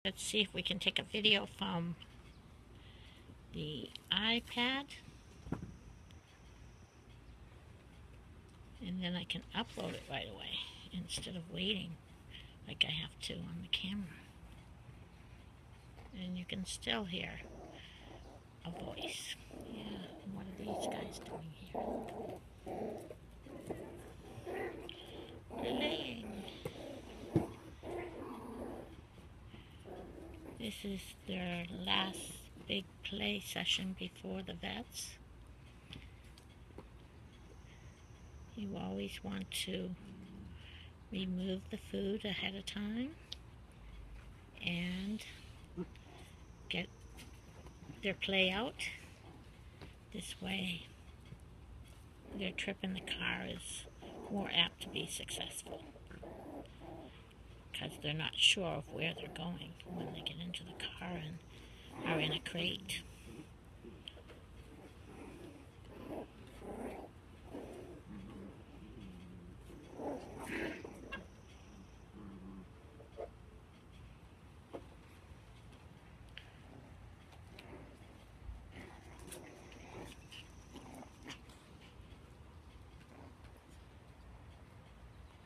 Let's see if we can take a video from the iPad, and then I can upload it right away instead of waiting like I have to on the camera. And you can still hear a voice. Yeah, what are these guys doing here? Playing. This is their last big play session before the vets. You always want to remove the food ahead of time and get their play out. This way their trip in the car is more apt to be successful because they're not sure of where they're going when they get into the car and are in a crate.